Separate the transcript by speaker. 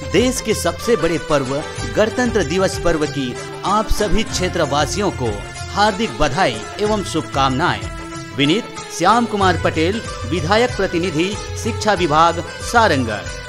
Speaker 1: देश के सबसे बड़े पर्व गणतंत्र दिवस पर्व की आप सभी क्षेत्रवासियों को हार्दिक बधाई एवं शुभकामनाएं। विनीत श्याम कुमार पटेल, विधायक प्रतिनिधि, शिक्षा विभाग, सारंगढ़।